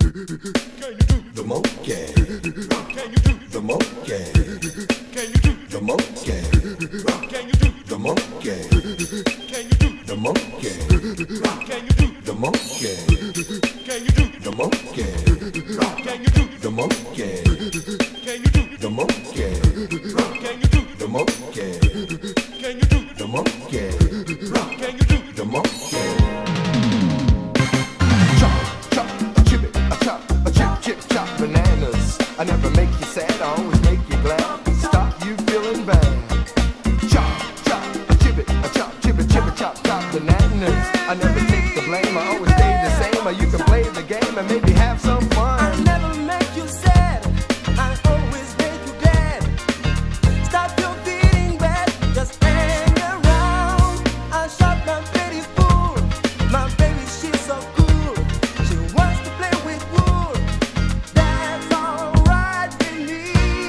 The monkey. The monkey. The monkey. The monkey. The monkey. The monkey. The monkey. The monkey. The monkey. The monkey. The monkey. The monkey. Chop bananas. I never make you sad, I always make you glad. Stop you feeling bad. Chop, chop bananas. I never take the blame, I always stay the same. Or you can play the game and maybe have some fun. I never make you sad, I always make you glad. Stop your feeling bad, just hang around. I shot my baby fool. My baby, she's so cool. She wants to play with wool. That's alright with me,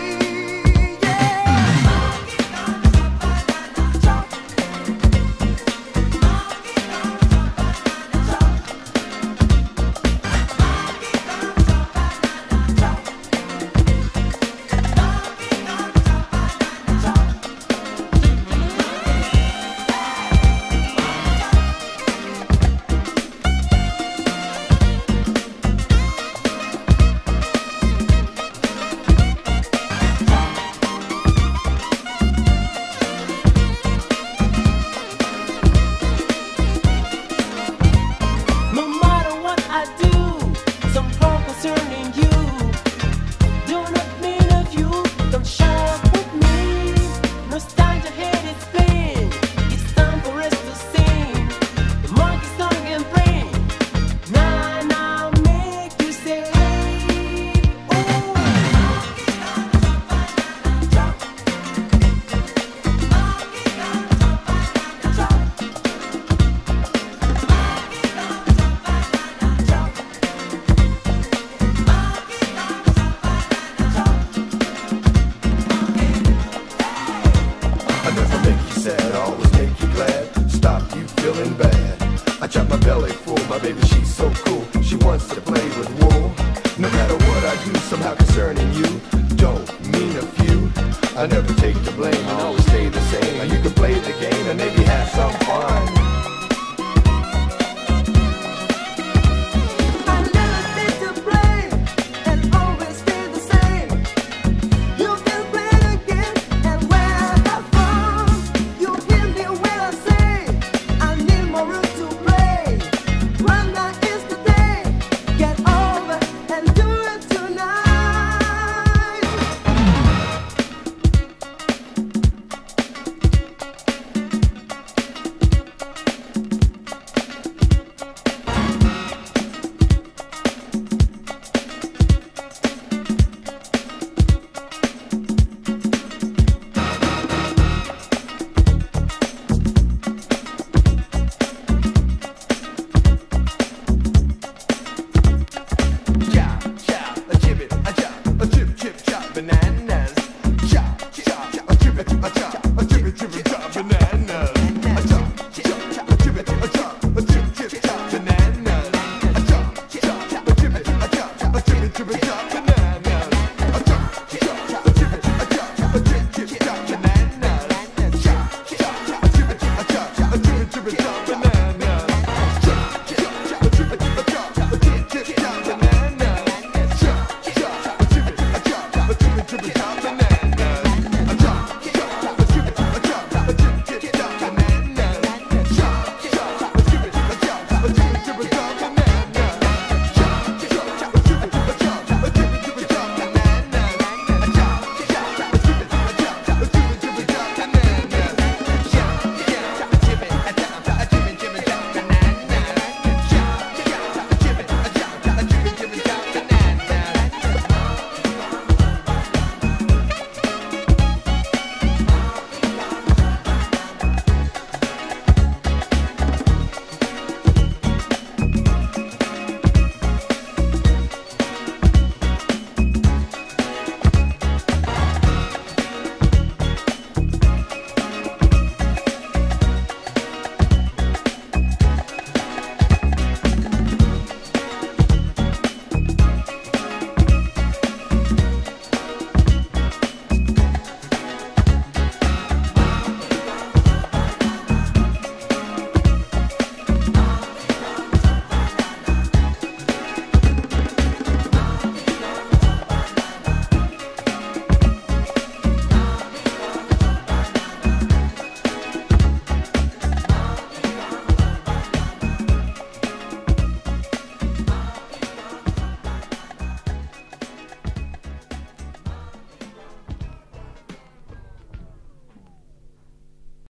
sad, I always make you glad. Stop you feeling bad. I chop my belly full, my baby, she's so cool.